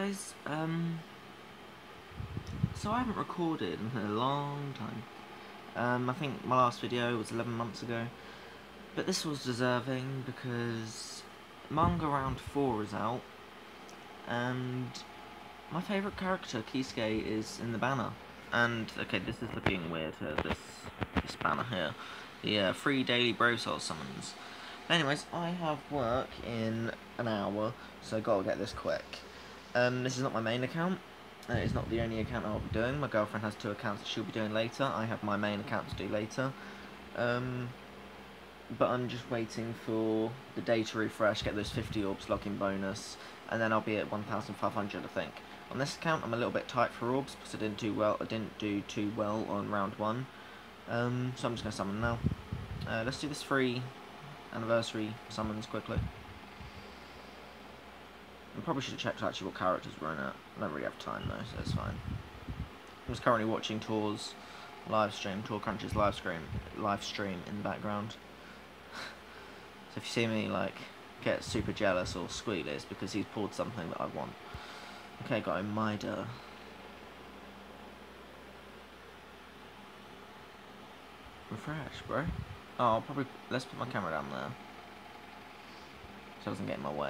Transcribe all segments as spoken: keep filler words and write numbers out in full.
guys, um, so I haven't recorded in a long time. Um, I think my last video was eleven months ago, but this was deserving because Manga Round four is out, and my favourite character, Kisuke, is in the banner. And, okay, this is looking weird here, this, this banner here. The uh, free daily Bro Soul summons. Anyways, I have work in an hour, so gotta get this quick. Um, this is not my main account. Uh, it's not the only account I'll be doing. My girlfriend has two accounts that she'll be doing later. I have my main account to do later. Um, but I'm just waiting for the day to refresh, get those fifty orbs login bonus, and then I'll be at one thousand five hundred, I think. On this account, I'm a little bit tight for orbs because I didn't do well. I didn't do too well on round one. Um, so I'm just gonna summon now. Uh, let's do this free anniversary summons quickly. I probably should have checked actually what characters were in it. I don't really have time though, so it's fine. I'm just currently watching Tor's live stream, Tor Crunch's live stream, live stream in the background. So if you see me like get super jealous or squeal, it's because he's pulled something that I want. Okay, got a Mida. Refresh, bro. Oh, I'll probably let's put my camera down there so it doesn't get in my way.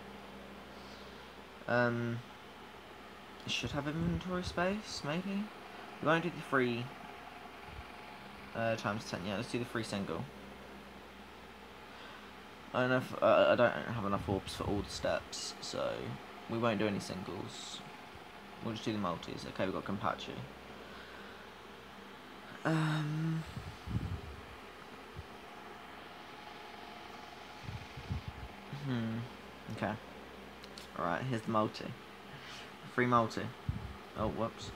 Um, it should have inventory space, maybe. We won't do the free uh, times ten. Yeah, let's do the free single. I don't know if, uh, I don't have enough orbs for all the steps, so we won't do any singles. We'll just do the multis. Okay, we've got Kenpachi. Um. Hmm. Okay. Alright, here's the multi. Free multi. Oh, whoops.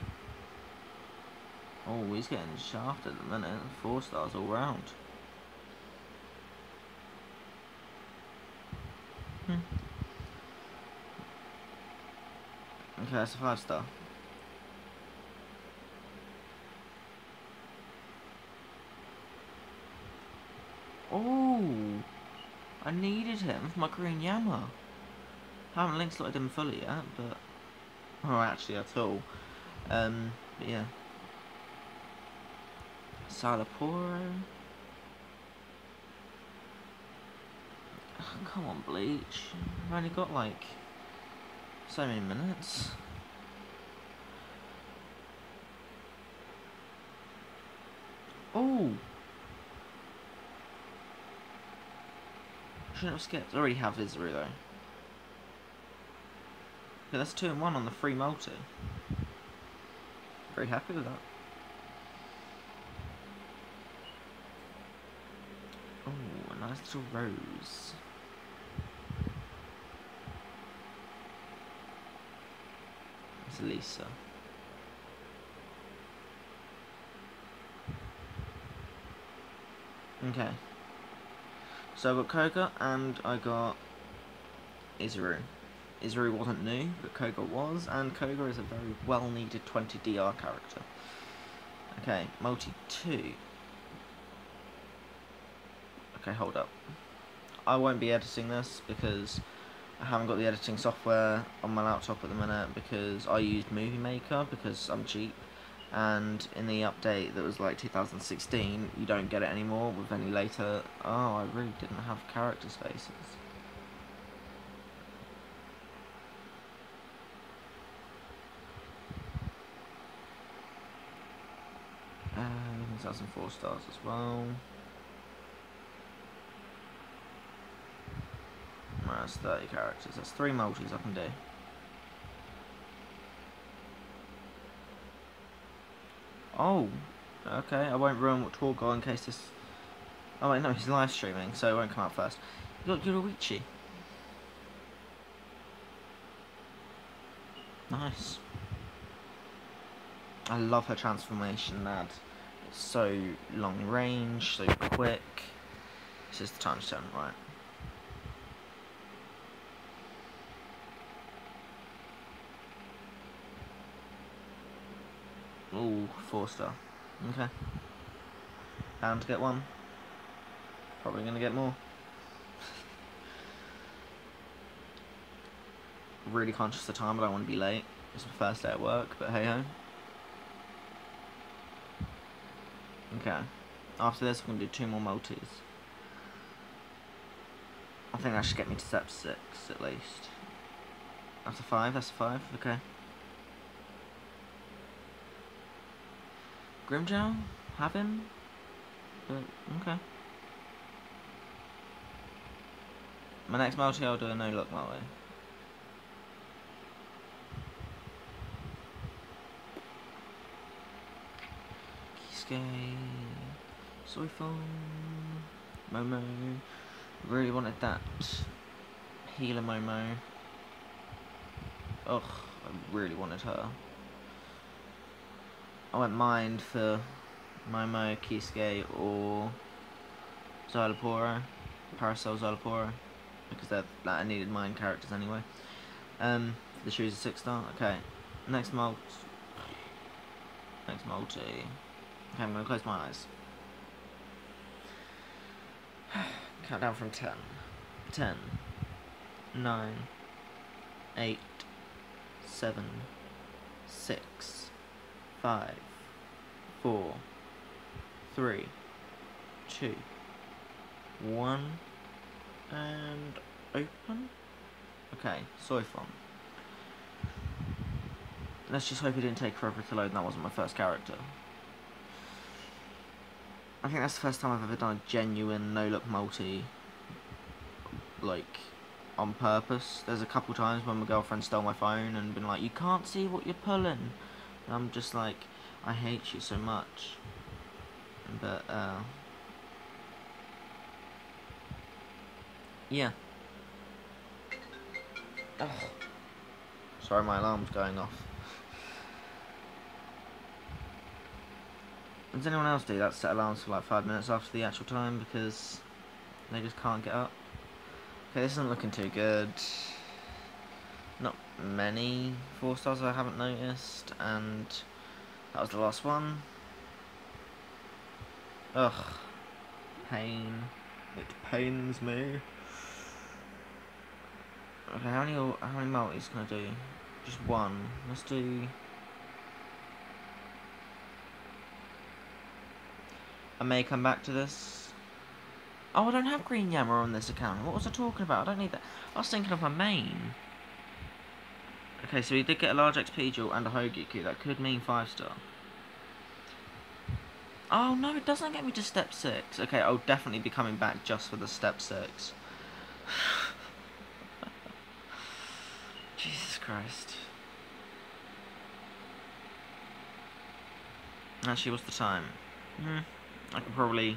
Oh, he's getting shafted at the minute. Four stars all round. Hmm. Okay, that's a five star. Oh! I needed him for my green Yama. I haven't link slotted him fully yet, but... Oh, actually at all. Um, but yeah. Salaporo. Oh, come on, Bleach. I've only got like so many minutes. Oh! Shouldn't have skipped. I already have Izuru though. Yeah, that's two and one on the free multi. Very happy with that. Oh, a nice little rose. It's Lisa. Okay. So I got Koga and I got Izuru. Izuru wasn't new, but Koga was, and Koga is a very well needed twenty D R character. Okay, multi two. Okay, hold up. I won't be editing this because I haven't got the editing software on my laptop at the minute because I used Movie Maker because I'm cheap, and in the update that was like two thousand sixteen you don't get it anymore with any later. Oh, I really didn't have character spaces. And that's some four stars as well. Right, that's thirty characters. That's three multis I can do. Oh, okay. I won't ruin what Tor got in case this. Oh wait, no, he's live streaming, so it won't come out first. Look, Yoruichi. Nice. I love her transformation, lad. It's so long range, so quick. This is the time to turn right. Ooh, four star. Okay. Bound to get one. Probably gonna get more. really conscious of the time, but I don't want to be late. It's my first day at work, but hey ho. Okay. After this, we're going to do two more multis. I think that should get me to step six, at least. That's a five, that's a five, okay. Grimmjow? Have him? But, okay. My next multi, I'll do a no-luck multi. Kisuke, Soifon, Momo. Really wanted that healer Momo. Ugh, I really wanted her. I went mind for Momo, Kisuke, or Xylapora, Parasol Xylapora, because they're like, I needed mine characters anyway. Um, the shoes a six star. Okay, next multi. Next multi. Okay, I'm gonna close my eyes. Count down from ten. Ten. Nine. Eight. Seven. Six. Five. Four. Three. Two. One. And open. Okay, Soifon. Let's just hope it didn't take forever to load and that wasn't my first character. I think that's the first time I've ever done a genuine no-look multi, like, on purpose. There's a couple times when my girlfriend stole my phone and been like, you can't see what you're pulling. And I'm just like, I hate you so much. But, uh... yeah. Ugh. Sorry, my alarm's going off. Does anyone else do that? Set alarms for like five minutes after the actual time because they just can't get up? Okay, this isn't looking too good. Not many four stars I haven't noticed, and that was the last one. Ugh. Pain. It pains me. Okay, how many how many multis can I do? Just one. Let's do. I may come back to this. Oh, I don't have Green Yammer on this account. What was I talking about? I don't need that. I was thinking of my main. Okay, so he did get a large X P jewel and a Hogiku. That could mean five star. Oh no, it doesn't get me to step six. Okay, I'll definitely be coming back just for the step six. Jesus Christ. Actually, what's the time? Hmm. I could probably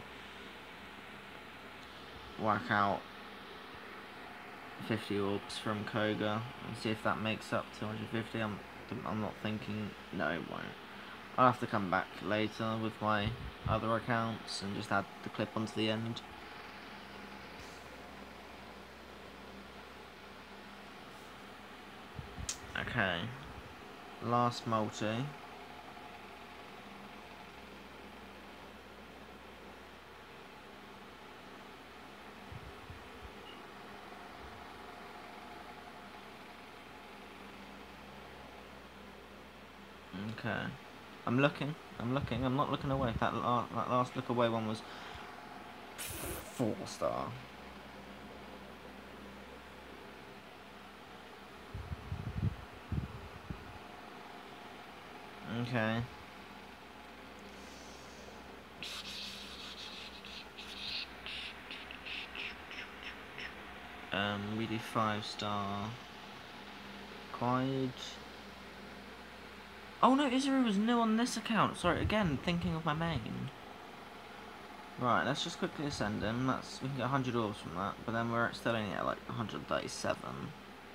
work out fifty orbs from Koga and see if that makes up two hundred fifty. I'm, I'm not thinking, no it won't. I'll have to come back later with my other accounts and just add the clip onto the end. Okay, last multi. Okay, I'm looking, I'm looking, I'm not looking away. That, la that last look away one was four star. Okay. Um, we do five star. Quiet. Oh no, Izuru was new on this account. Sorry, again, thinking of my main. Right, let's just quickly ascend him. That's, we can get one hundred orbs from that, but then we're still only at like one hundred thirty-seven.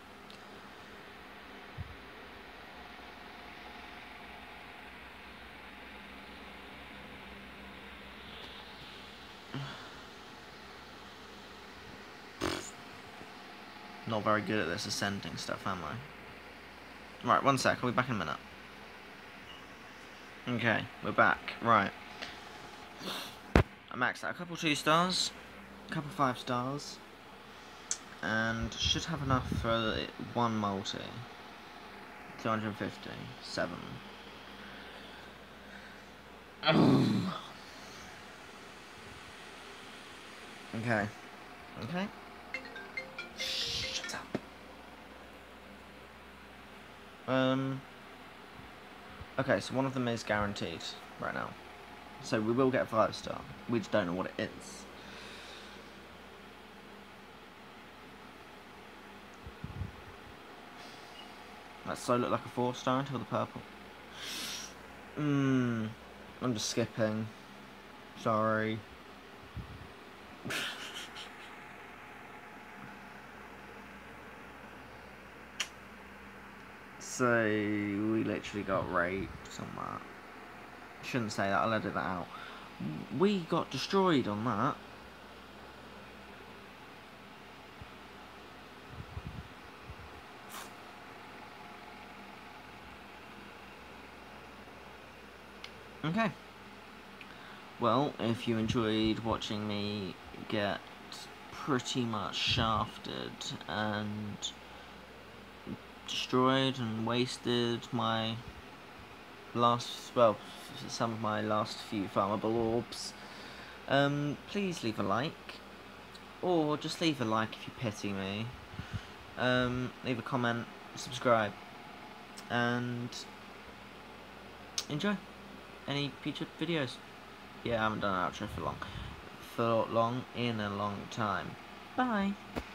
Not very good at this ascending stuff, am I? Right, one sec, I'll be back in a minute. Okay, we're back. Right. I maxed out a couple two stars, a couple five stars. and should have enough for one multi. two hundred fifty, seven. Okay. Okay. Shut up. Um. Okay, so one of them is guaranteed right now. So we will get a five star. We just don't know what it is. That so look like a four star until the purple. Mmm. I'm just skipping. Sorry. So we literally got raped on that. Shouldn't say that, I'll edit that out. We got destroyed on that. Okay. Well, if you enjoyed watching me get pretty much shafted and destroyed and wasted my last, well, some of my last few farmable orbs, um, please leave a like, or just leave a like if you pity me, um, leave a comment, subscribe, and enjoy any future videos. Yeah, I haven't done an outro for long, for long, in a long time. Bye!